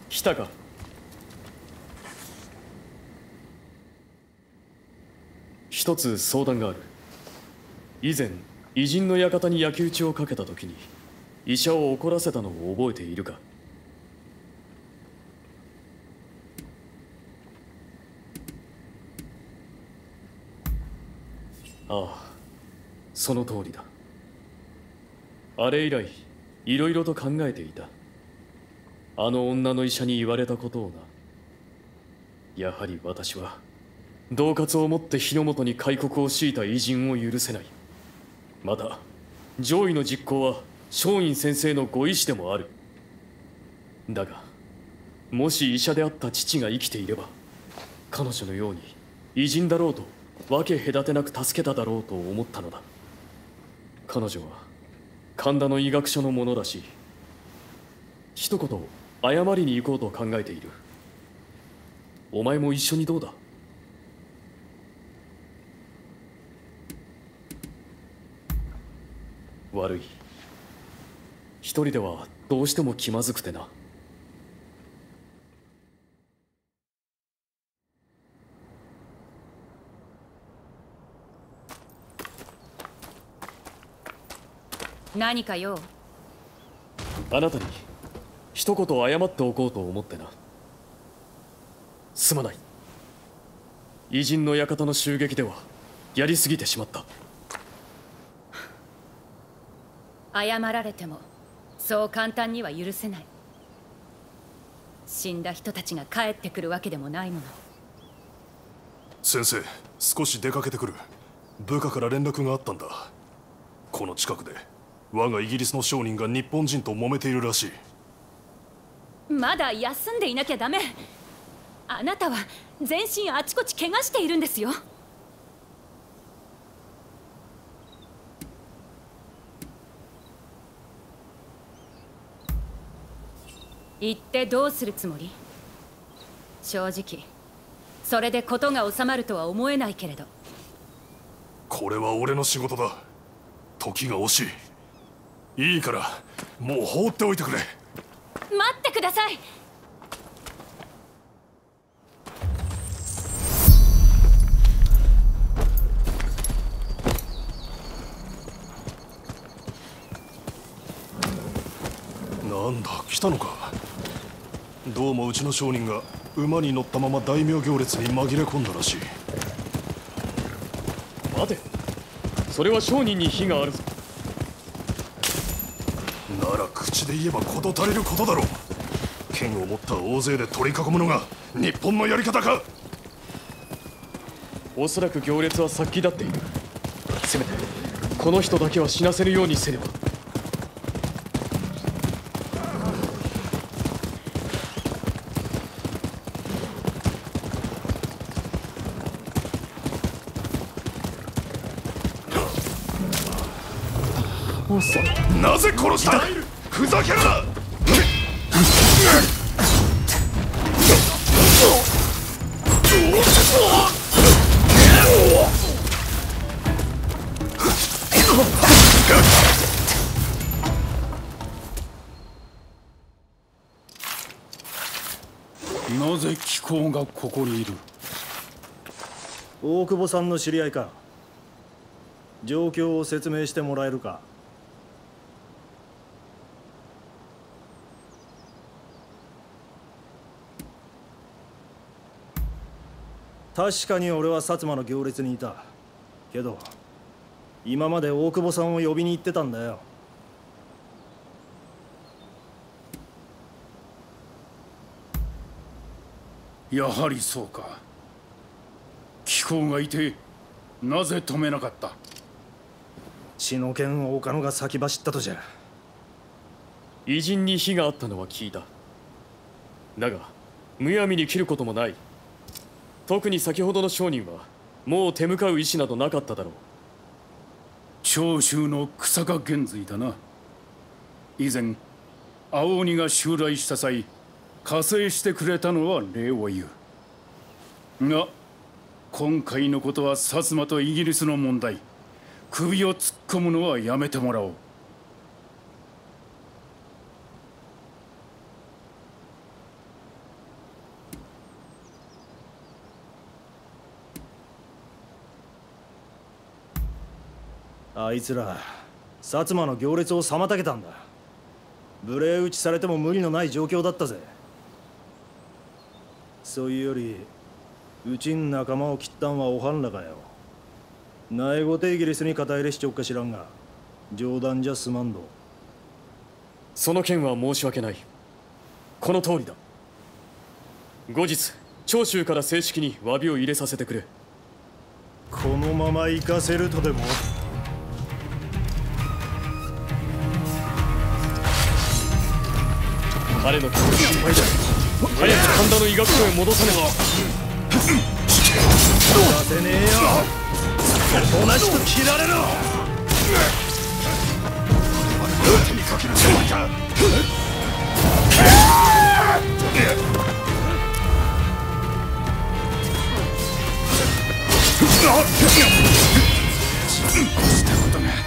来たか。一つ相談がある。以前偉人の館に焼き討ちをかけた時に医者を怒らせたのを覚えているか。ああ、その通りだ。あれ以来いろいろと考えていた。あの女の医者に言われたことをな。やはり私は恫喝をもって日の本に開国を強いた偉人を許せない。また上位の実行は松陰先生のご意志でもある。だがもし医者であった父が生きていれば、彼女のように偉人だろうと分け隔てなく助けただろうと思ったのだ。彼女は神田の医学書の者らしい。一言謝りに行こうと考えている。お前も一緒にどうだ。悪い。一人ではどうしても気まずくてな。 何か用？ あなたに一言謝っておこうと思ってな。すまない。偉人の館の襲撃ではやりすぎてしまった。 謝られてもそう簡単には許せない。死んだ人たちが帰ってくるわけでもないもの。 先生、少し出かけてくる。部下から連絡があったんだ。この近くで我がイギリスの商人が日本人と揉めているらしい。 まだ休んでいなきゃダメ。あなたは全身あちこち怪我しているんですよ。行ってどうするつもり？正直それで事が収まるとは思えないけれど。 これは俺の仕事だ。時が惜しい。いいからもう放っておいてくれ。 待ってください。 なんだ、来たのか。どうもうちの商人が馬に乗ったまま大名行列に紛れ込んだらしい。 待て、それは商人に非があるぞ。 なら口で言えば事足りることだろう。剣を持った大勢で取り囲むのが日本のやり方か。 おそらく行列は殺気立っている。せめてこの人だけは死なせるようにせねば。 なぜ殺した？ふざけるな！ なぜ貴公がここにいる？ 大久保さんの知り合いか。状況を説明してもらえるか。確かに俺は薩摩の行列にいたけど、今まで大久保さんを呼びに行ってたんだよ。 やはりそうか。貴公がいてなぜ止めなかった？ 血の剣岡野が先走ったとじゃ。 偉人に非があったのは聞いた。だがむやみに切ることもない。特に先ほどの商人はもう手向かう意思などなかっただろう。 長州の草加玄瑞だな。以前青鬼が襲来した際加勢してくれたのは礼を言うが、今回のことは薩摩とイギリスの問題。首を突っ込むのはやめてもらおう。 あいつら薩摩の行列を妨げたんだ。無礼打ちされても無理のない状況だったぜ。そういうよりうちん仲間を切ったんはおはんらかよ。苗ごてイギリスに肩入れしちょっか知らんが冗談じゃすまんど。 その件は申し訳ない。この通りだ。後日長州から正式に詫びを入れさせてくれ。 このまま行かせるとでも。 彼の気が心配だ。早く神田の医学所へ戻さねば。 させねえよ。おとなしく切られろ。手にかけるつもりか。したことが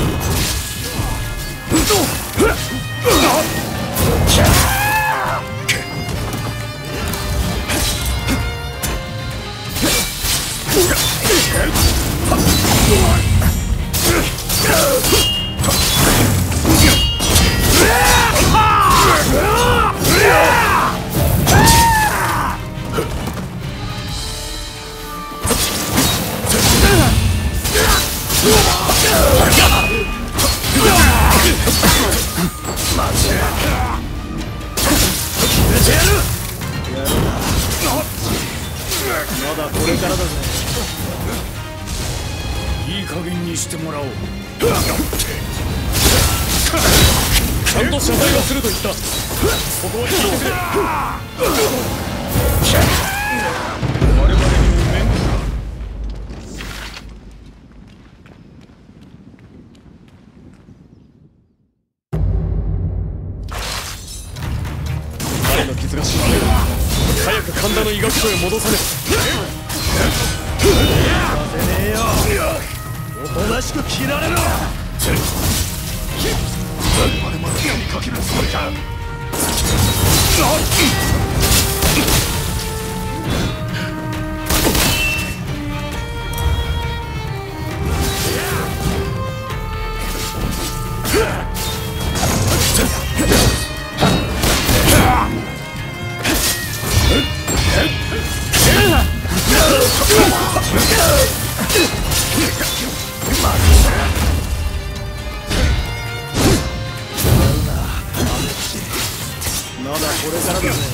まだこれからだぜ。 いい加減にしてもらおう。 ちゃんと謝罪はすると言った。ここは聞いてくれ。我々にも面倒だ。彼の傷が心配だ。早く神田の医学所へ戻さねば。 させねえよ。おとなしく切られろ。我々まで手にかけるつもりか。まだこれからだぜ。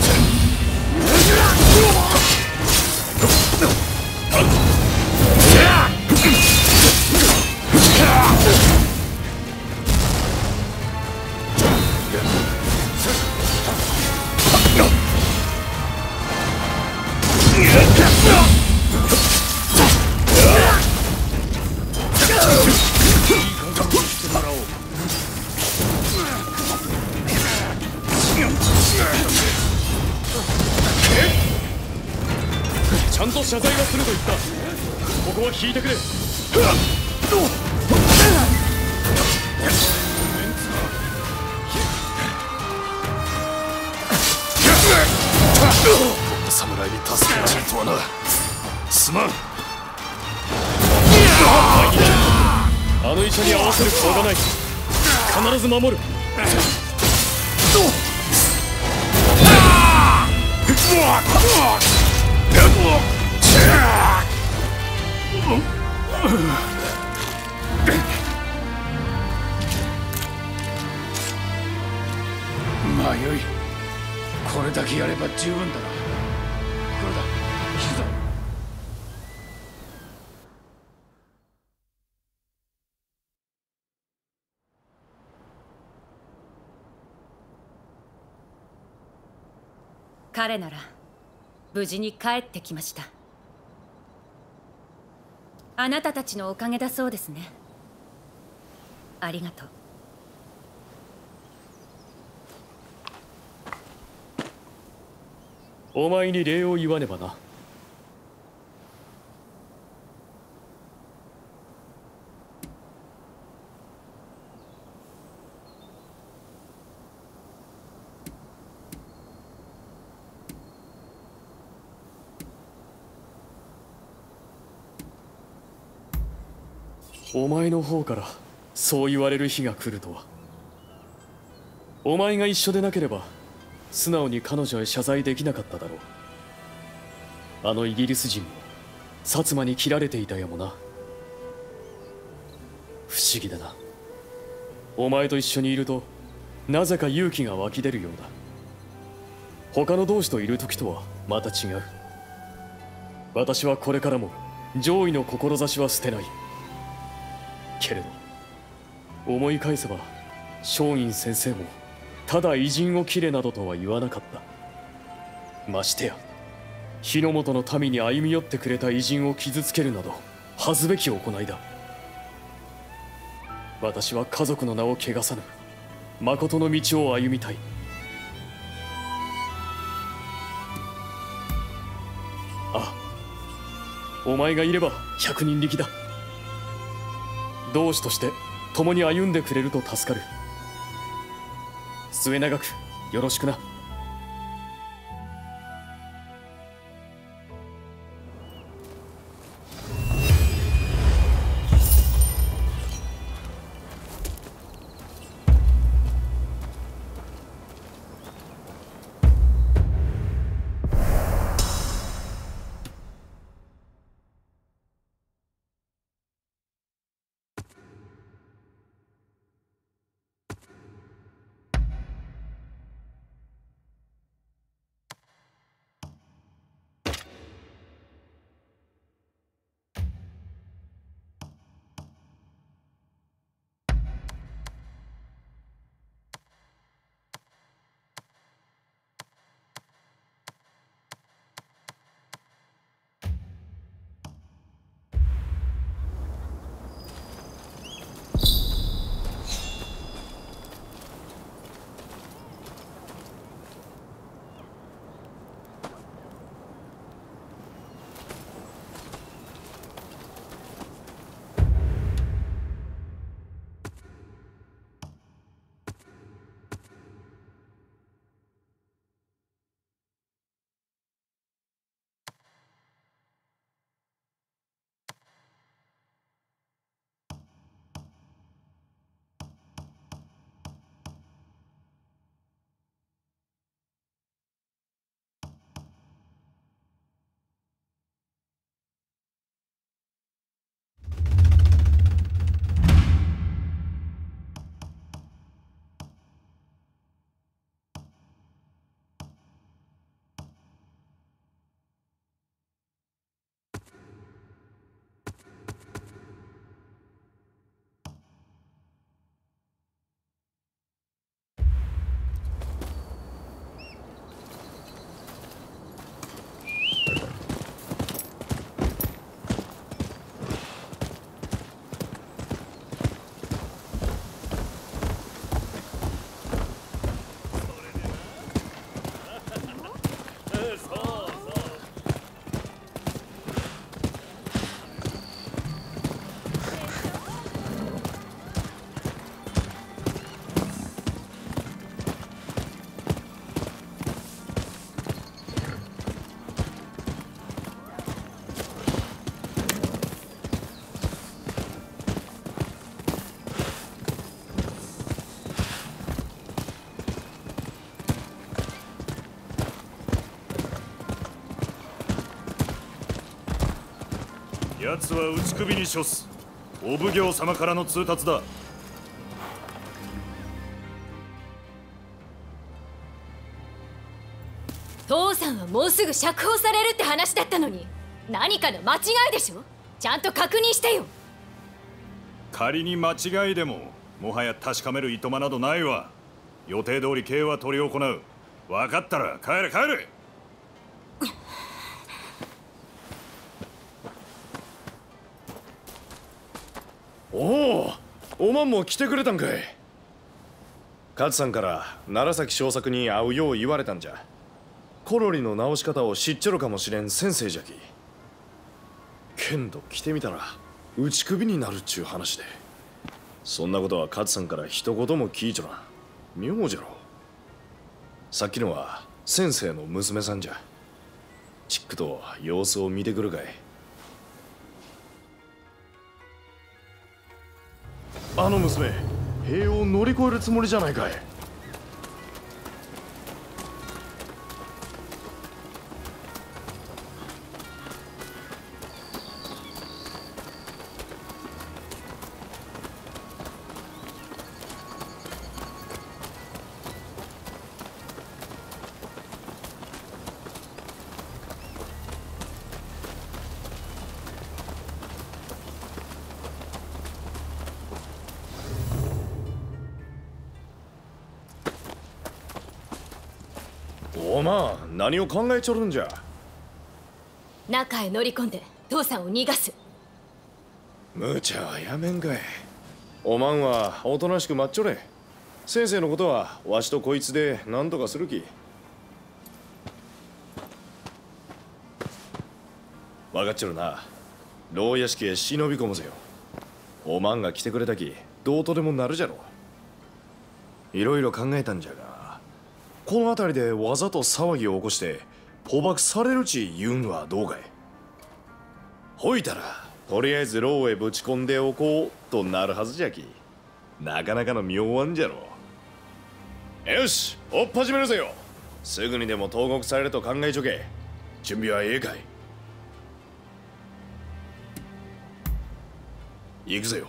ちゃんと謝罪はすると言った。ここは聞いてくれ。 侍に助けられるとはな。すまん。 あの医者に合わせる顔がない。必ず守る。 まあよい。これだけやれば十分だな。これだ。引くぞ。 彼なら無事に帰ってきました。あなたたちのおかげだそうですね。ありがとう。 お前に礼を言わねばな。 お前の方からそう言われる日が来るとは。お前が一緒でなければ素直に彼女へ謝罪できなかっただろう。あのイギリス人も薩摩に切られていたやもな。不思議だな。お前と一緒にいるとなぜか勇気が湧き出るようだ。他の同志といる時とはまた違う。私はこれからも上位の志は捨てない。けれど思い返せば松陰先生もただ偉人を切れなどとは言わなかった。ましてや日の本の民に歩み寄ってくれた偉人を傷つけるなど恥ずべき行いだ。私は家族の名を汚さぬ誠の道を歩みたい。ああ、お前がいれば百人力だ。同志として共に歩んでくれると助かる。末永くよろしくな。 奴は打ち首に処す。お奉行様からの通達だ。 父さんはもうすぐ釈放されるって話だったのに、何かの間違いでしょ。ちゃんと確認してよ。 仮に間違いでももはや確かめるいとまなどないわ。予定通り刑は執り行う。分かったら帰れ帰れ。 おお、おまんも来てくれたんかい。勝さんから楢崎正作に会うよう言われたんじゃ。コロリの直し方を知っちょるかもしれん先生じゃき。けんど来てみたら打ち首になるっちゅう話で、そんなことは勝さんから一言も聞いちょらん。妙じゃろ。さっきのは先生の娘さんじゃ。ちっくと様子を見てくるかい。 あの娘、塀を乗り越えるつもりじゃないかい。おまん、何を考えちょるんじゃ。 中へ乗り込んで父さんを逃がす。 無茶はやめんかい。おまんはおとなしく待っちょれ。先生のことはわしとこいつで何とかするき。分かっちょるな。牢屋敷へ忍び込むぜよ。おまんが来てくれたきどうとでもなるじゃろ。いろいろ考えたんじゃが、この辺りでわざと騒ぎを起こして捕獲されるち言うんはどうかい。ほいたらとりあえず牢へぶち込んでおこうとなるはずじゃき。なかなかの妙案じゃろ。よし、追っ始めるぜよ。すぐにでも投獄されると考えちょけ。準備はええかい。行くぜよ。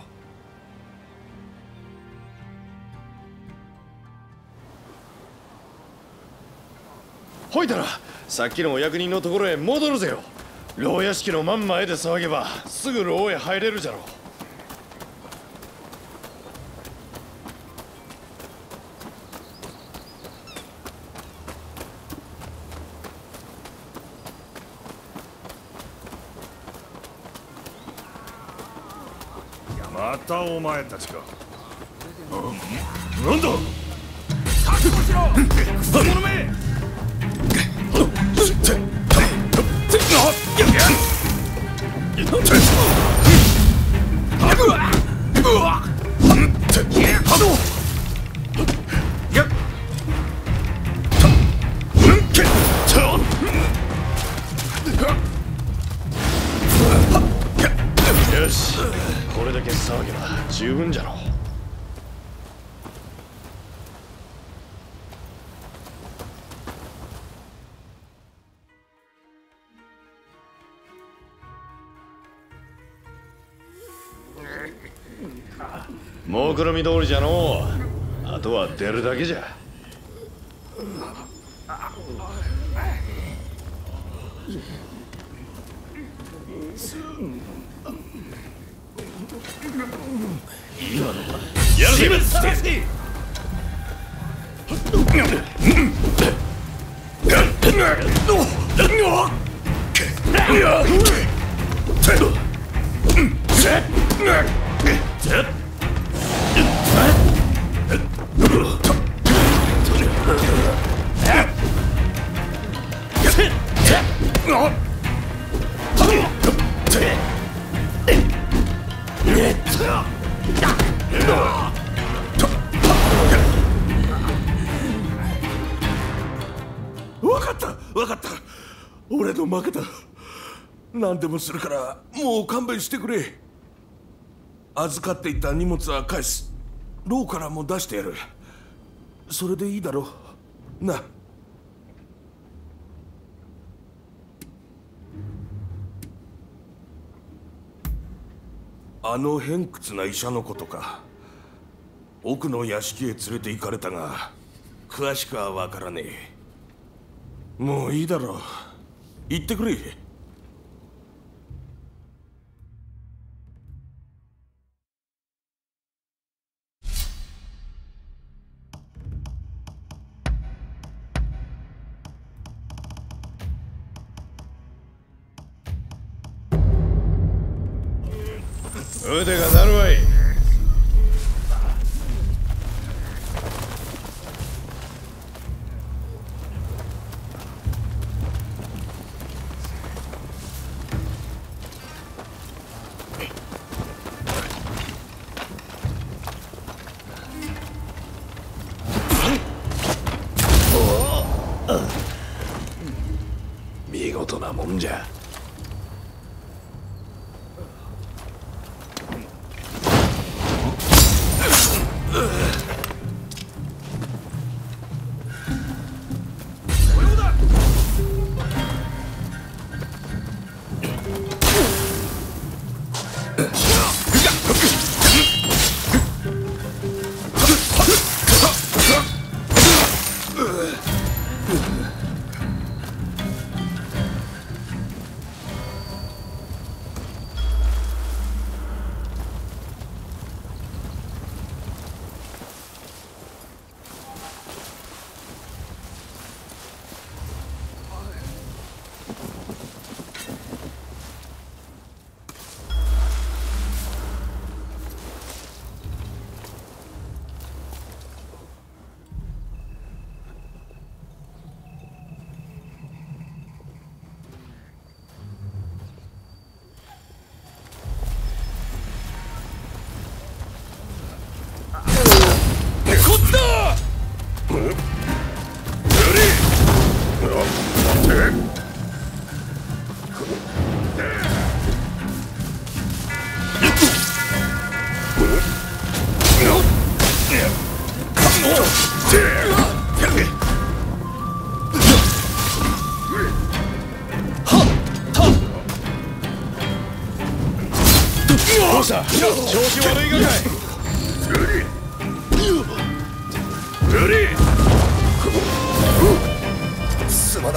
ほいたらさっきのお役人のところへ戻るぜよ。牢屋敷の真ん前で騒げばすぐ牢へ入れるじゃろう。 またお前たちか。 なんだ、覚悟しろクソ者め。 よし、これだけ騒げば十分じゃろう。目論見通りじゃのう。あとは出るだけじゃ。やるぜ。 わかった。俺の負けだ。何でもするからもう勘弁してくれ。預かっていた荷物は返す。牢からも出してやる。それでいいだろうな。あの偏屈な医者のことか。奥の屋敷へ連れて行かれたが詳しくは分からねえ。もういいだろう、行ってくれ。 腕が鳴るわい。見事なもんじゃ。 どうした調子悪いがかい。すまない。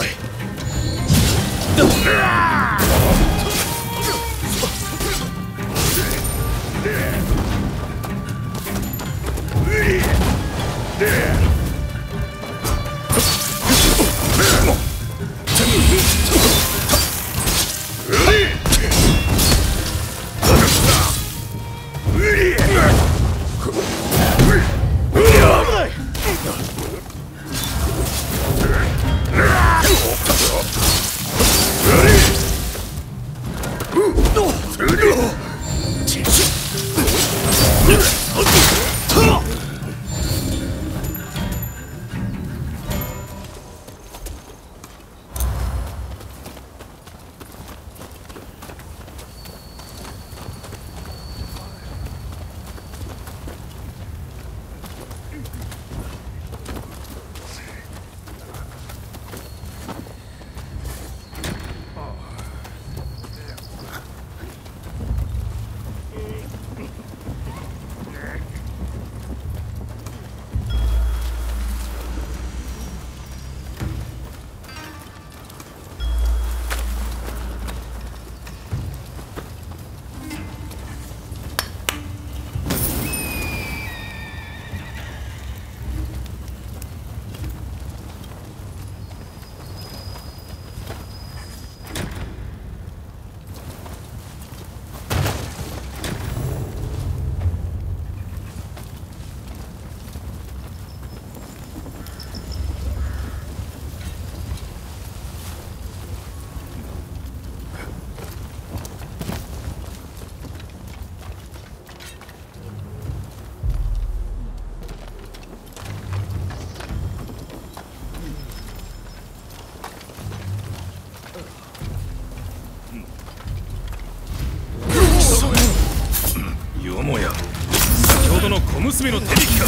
よもや先ほどの小娘の手引きか。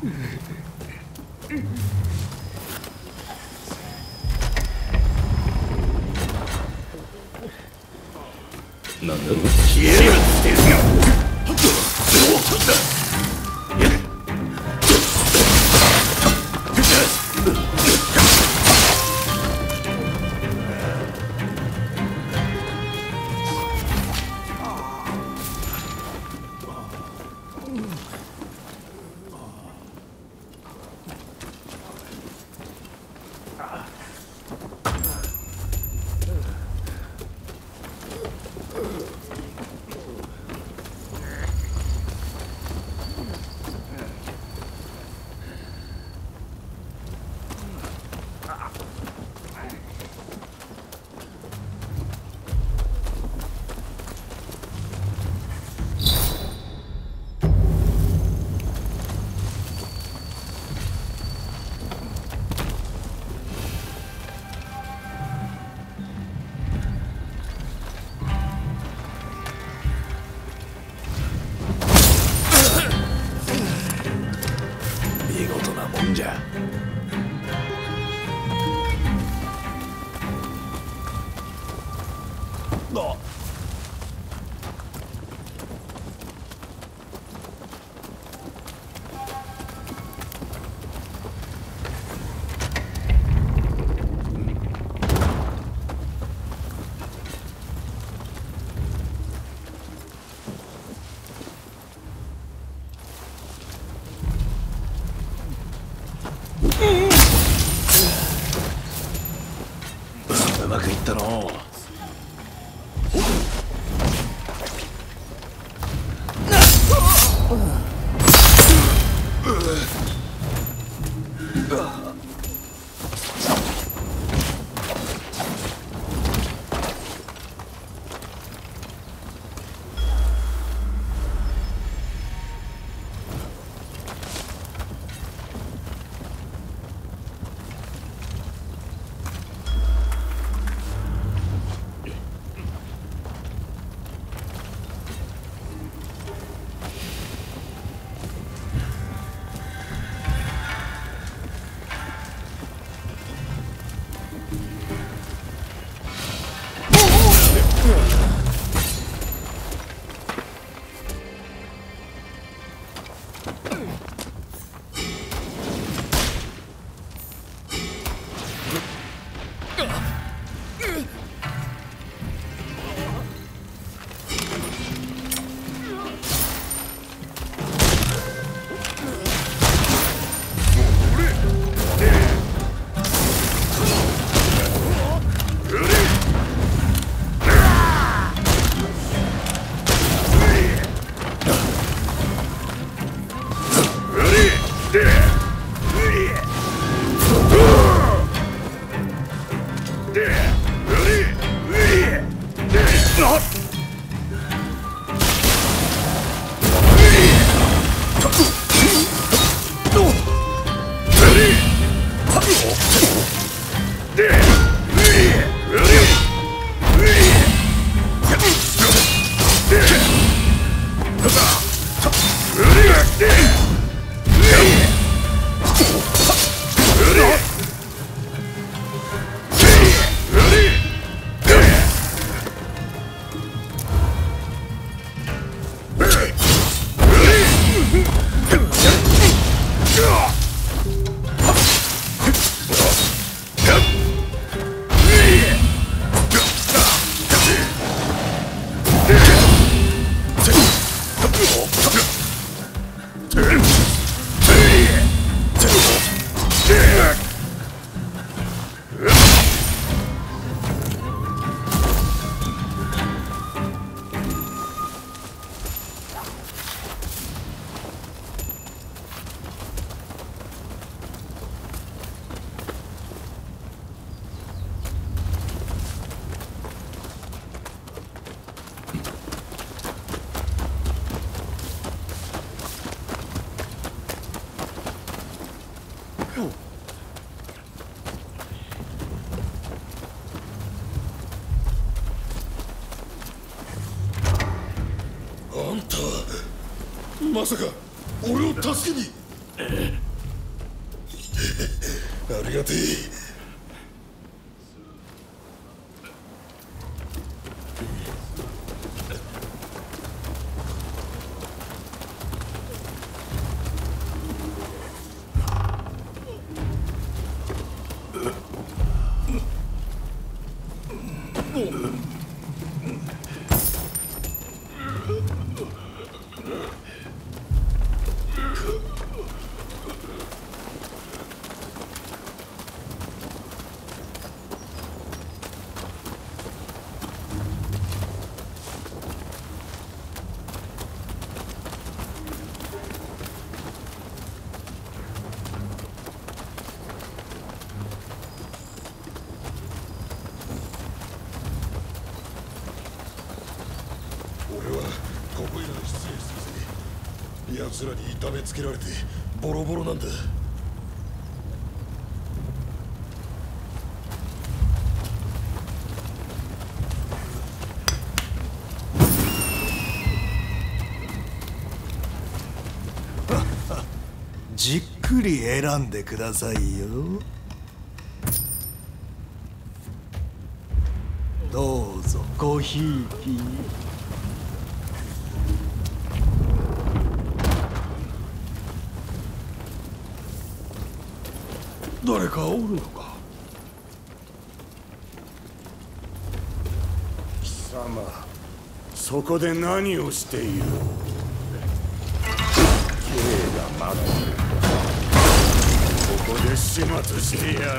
なんだ消えるですよ。 見事なもんじゃ。うまくいったのう。まさか俺を助けに。 ありがてえ。奴らに痛めつけられてボロボロなんだ。 じっくり選んでくださいよ。どうぞごひいき。 誰かおるのか。 貴様、そこで何をしている。刑が待ってる。ここで始末してやる。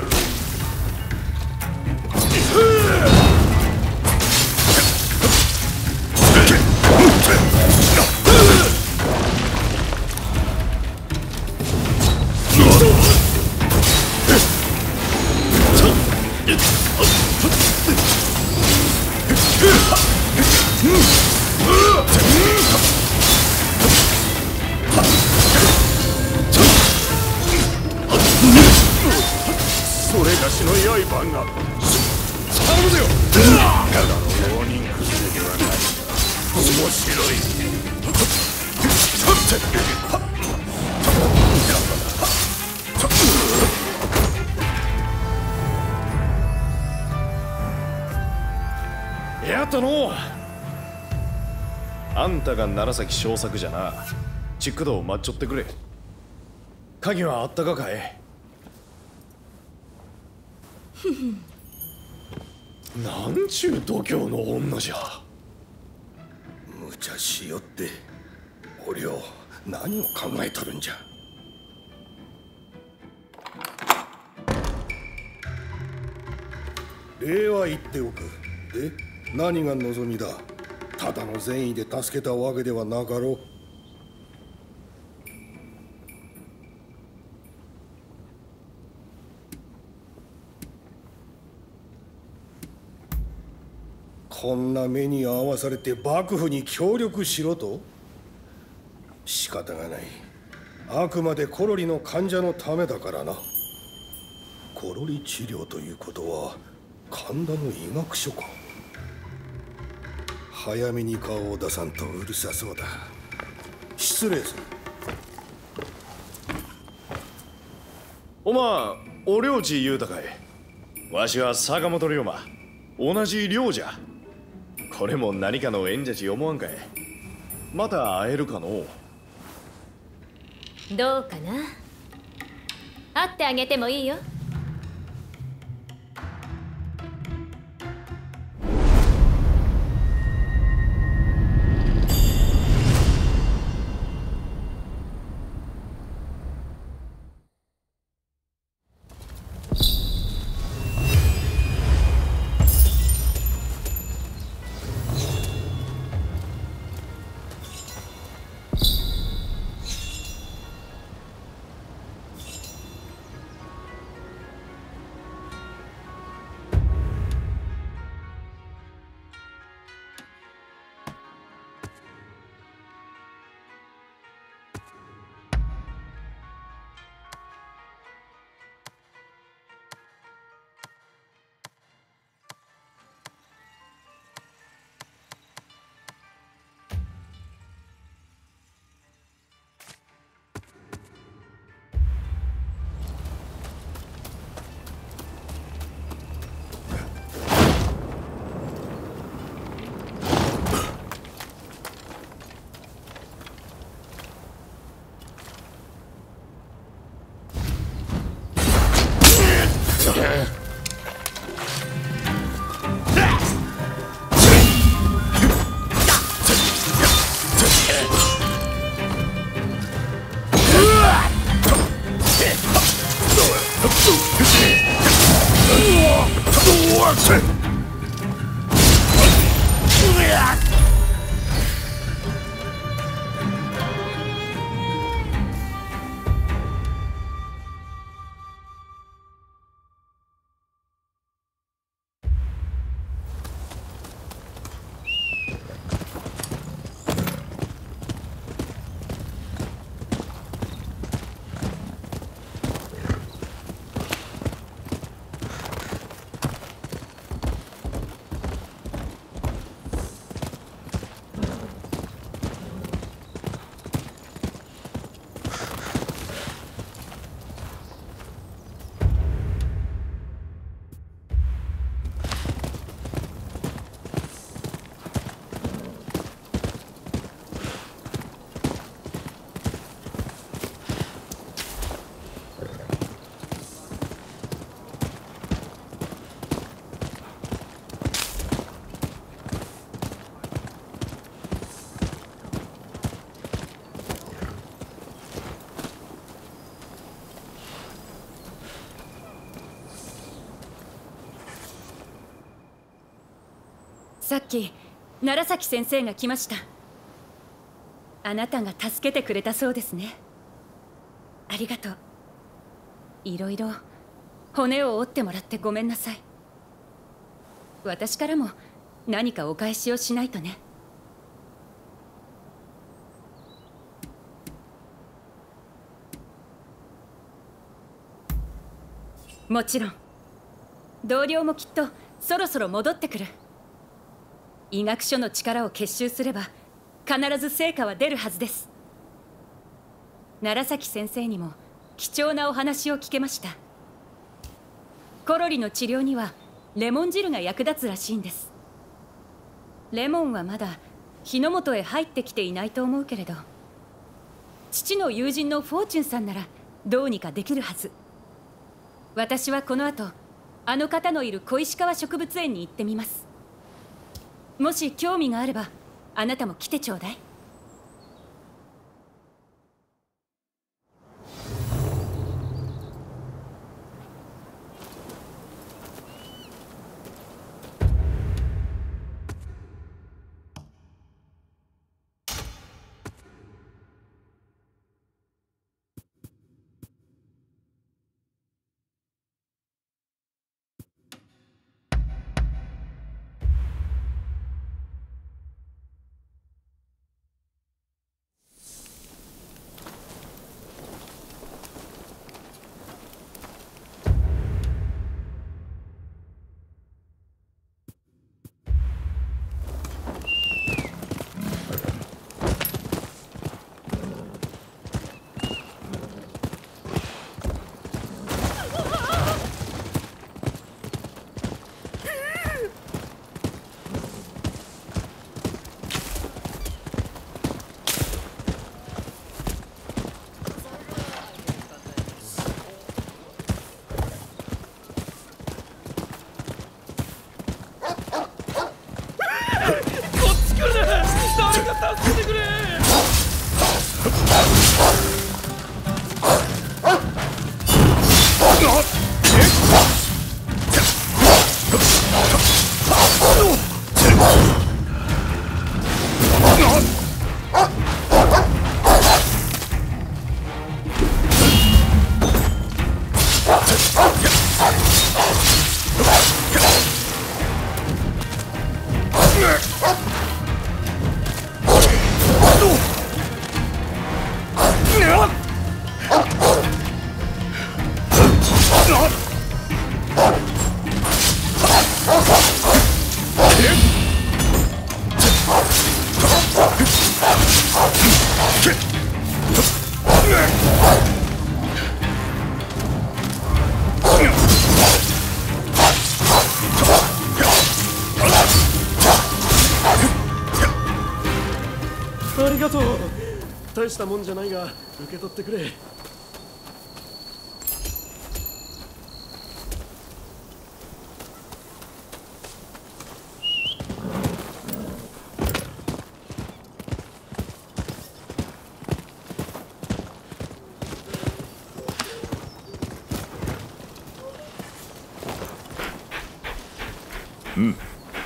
それがしの刃が頼むぜよ。ただの浪人崩れではない。面白い。 やったの。あんたが楢崎正作じゃな。チックドを待っちょってくれ。鍵はあったかかい。なんちゅう度胸の女じゃ。 無茶しよって。おりょう、何を考えとるんじゃ。礼は言っておく。で、何が望みだ。ただの善意で助けたわけではなかろう。こんな目に遭わされて幕府に協力しろと。仕方がない。あくまでコロリの患者のためだからな。コロリ治療ということは神田の医学書か。早めに顔を出さんとうるさそうだ。失礼する。 おまお領地言うたかい。わしは坂本龍馬。同じ寮じゃ。これも何かの縁じゃち思わんかい。また会えるかの。 どうかな。会ってあげてもいいよ。 さっき楢崎先生が来ました。あなたが助けてくれたそうですね。ありがとう。いろいろ骨を折ってもらってごめんなさい。私からも何かお返しをしないとね。もちろん同僚もきっとそろそろ戻ってくる。医学書の力を結集すれば必ず成果は出るはずです。楢崎先生にも貴重なお話を聞けました。コロリの治療にはレモン汁が役立つらしいんです。レモンはまだ日の本へ入ってきていないと思うけれど、父の友人のフォーチュンさんならどうにかできるはず。私はこの後あの方のいる小石川植物園に行ってみます。もし興味があればあなたも来てちょうだい。 ありがとう。大したもんじゃないが受け取ってくれ。 うん。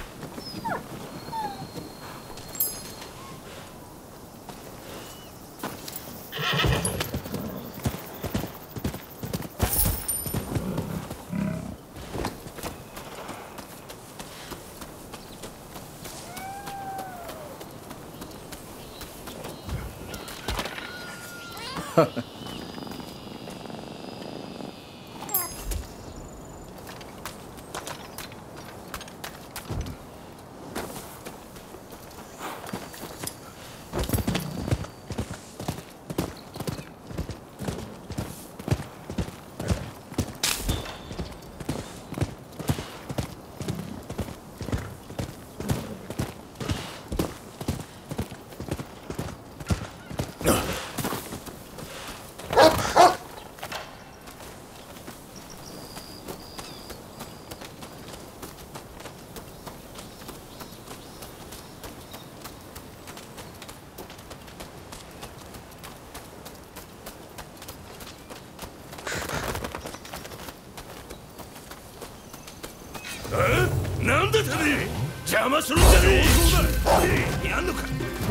なんだてめえ、邪魔するんじゃねえ。やんのか。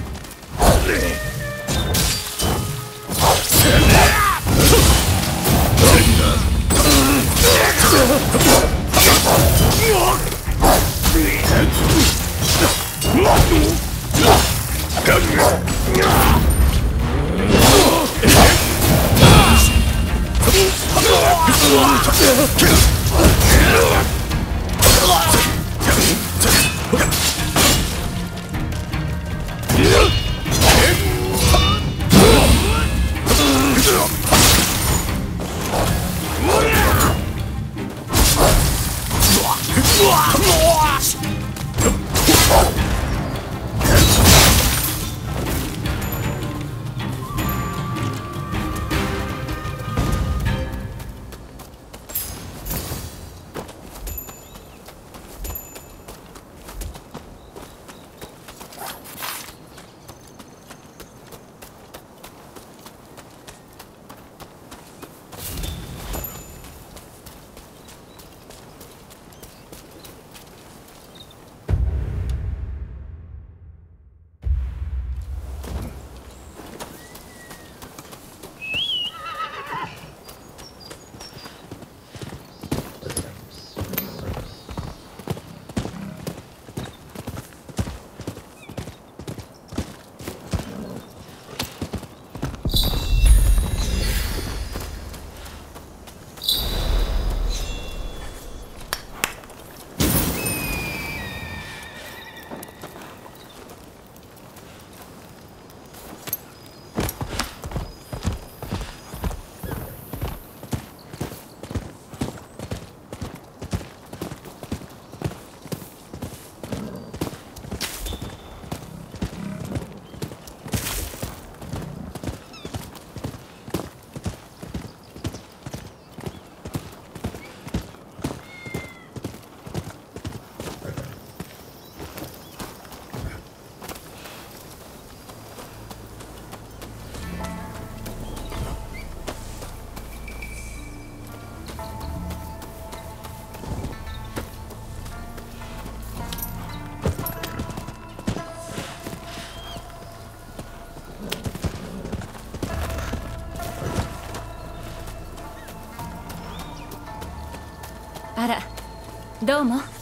あら、どうも。あ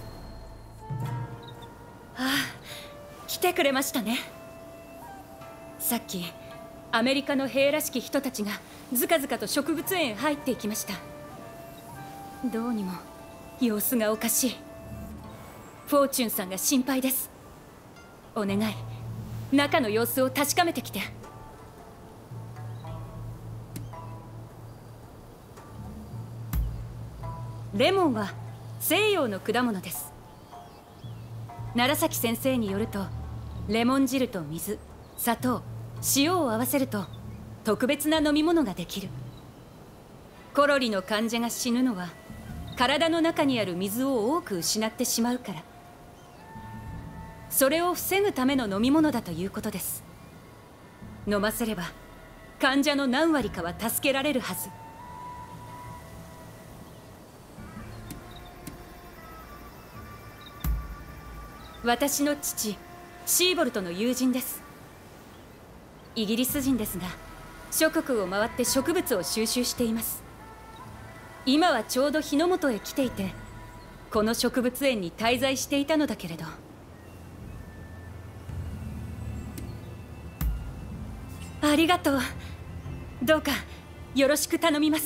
あ、来てくれましたね。さっきアメリカの兵らしき人たちがずかずかと植物園へ入っていきました。どうにも様子がおかしい。フォーチュンさんが心配です。お願い、中の様子を確かめてきて。レモンは西洋の果物です。楢崎先生によると、レモン汁と水、砂糖、塩を合わせると特別な飲み物ができる。コロリの患者が死ぬのは体の中にある水を多く失ってしまうから。それを防ぐための飲み物だということです。飲ませれば患者の何割かは助けられるはず。 私の父シーボルトの友人です。イギリス人ですが諸国を回って植物を収集しています。今はちょうど日の本へ来ていて、この植物園に滞在していたのだけれど。ありがとう。どうかよろしく頼みます。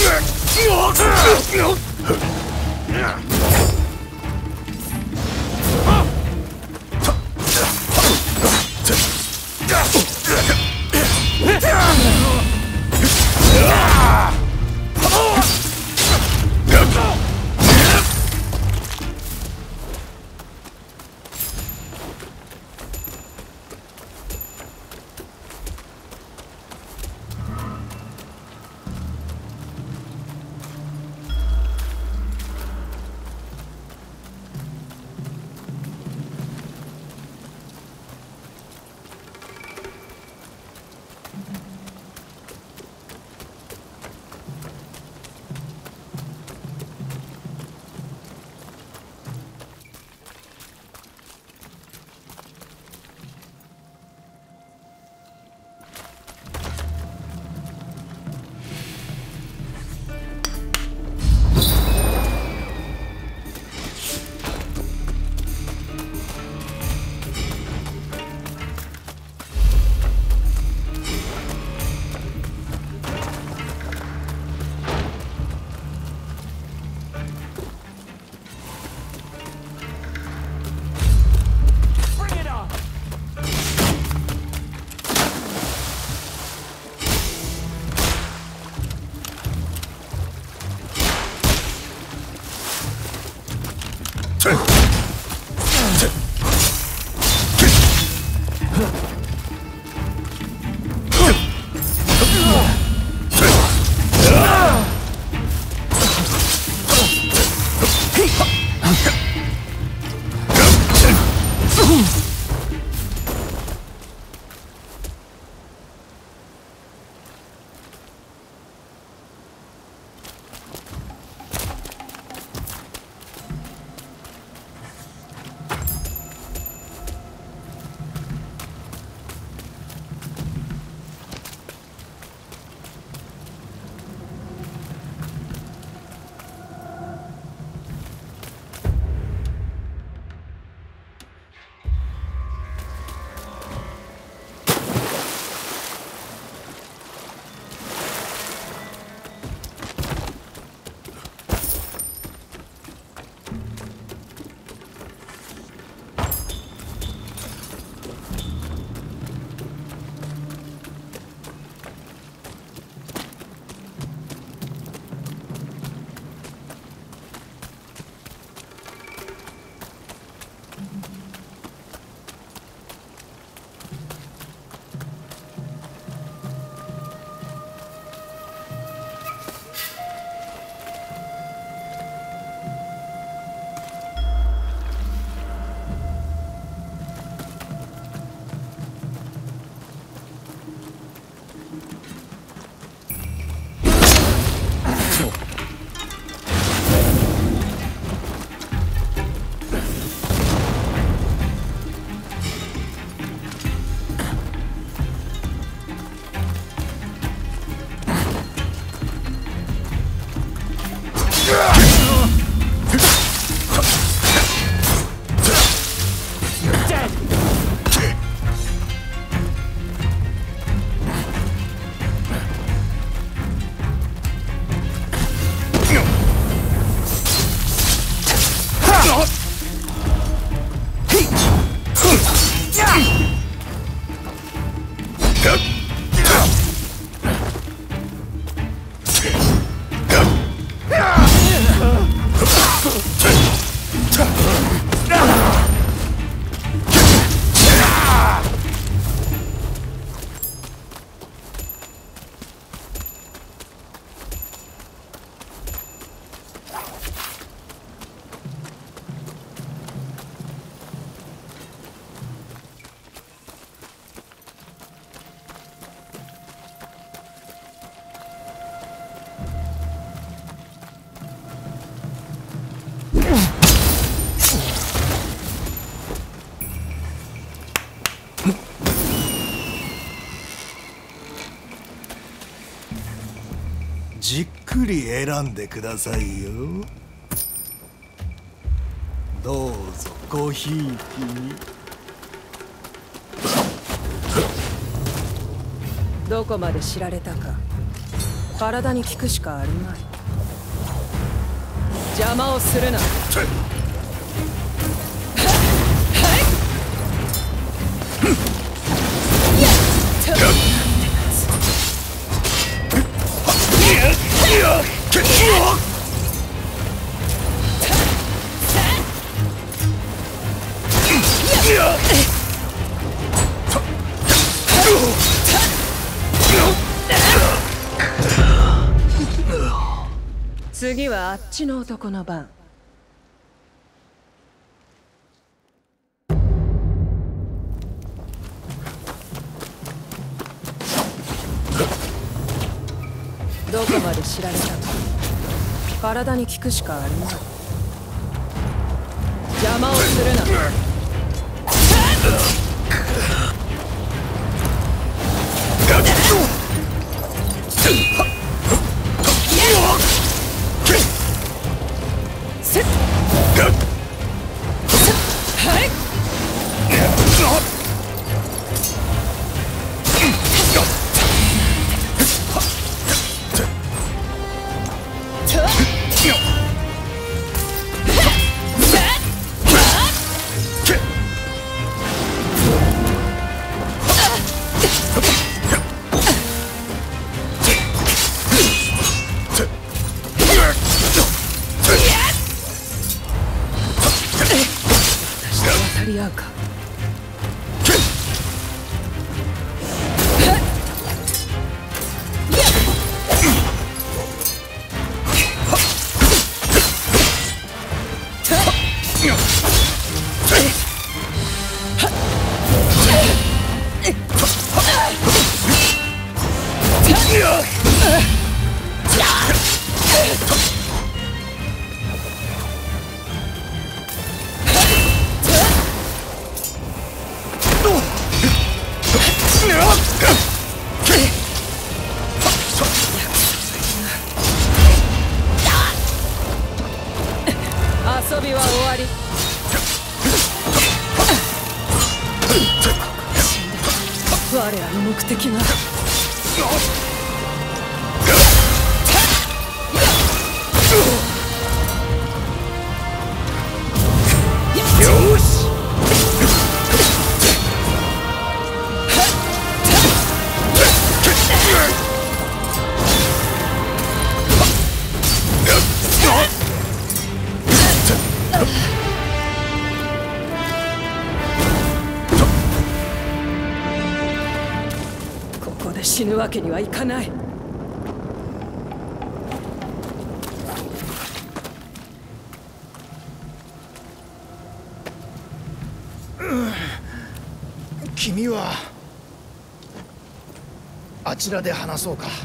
じっくり選んでくださいよ。どうぞごひいきに。 どこまで知られたか。 体に効くしかあるまい。邪魔をするな。次はあっちの男の番。どこまで知られたか。体に効くしかあるまい。邪魔をするな。渡り合うか。遊びは終わり。我らの目的が。よし。ここで死ぬわけにはいかない。 君はあちらで話そうか。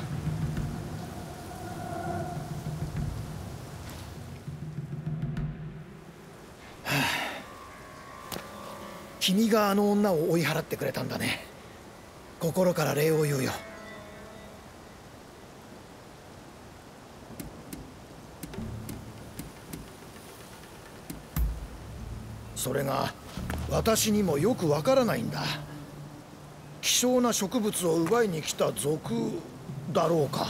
君があの女を追い払ってくれたんだね。心から礼を言うよ。それが私にもよくわからないんだ。希少な植物を奪いに来た賊だろうか。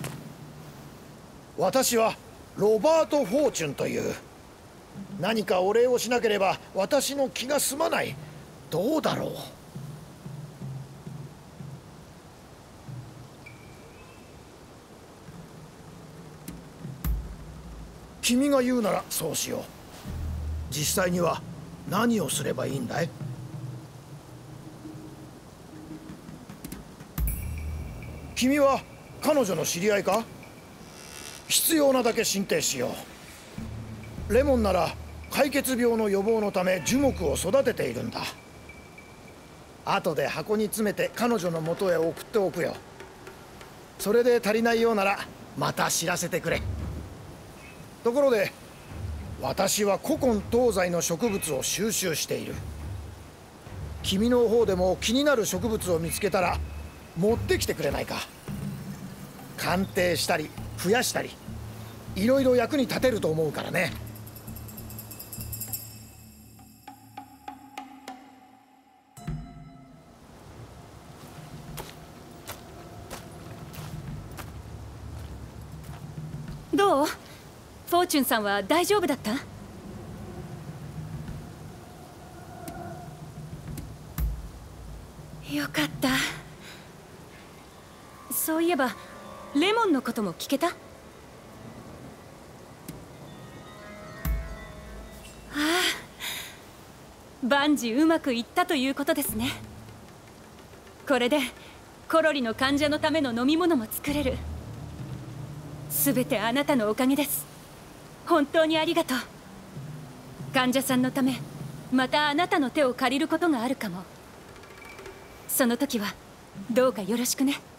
私はロバート・フォーチュンという。何かお礼をしなければ私の気が済まない。どうだろう。君が言うならそうしよう。実際には何をすればいいんだい？君は彼女の知り合いか？必要なだけ進呈しよう。レモンなら解決病の予防のため樹木を育てているんだ。後で箱に詰めて彼女の元へ送っておくよ。それで足りないようならまた知らせてくれ。ところで私は古今東西の植物を収集している。君の方でも気になる植物を見つけたら持ってきてくれないか。鑑定したり増やしたりいろいろ役に立てると思うからね。 どう？フォーチュンさんは大丈夫だった？よかった。そういえばレモンのことも聞けた？ああ、万事うまくいったということですね。これでコロリの患者のための飲み物も作れる。すべてあなたのおかげです。本当にありがとう。患者さんのためまたあなたの手を借りることがあるかも。その時はどうかよろしくね。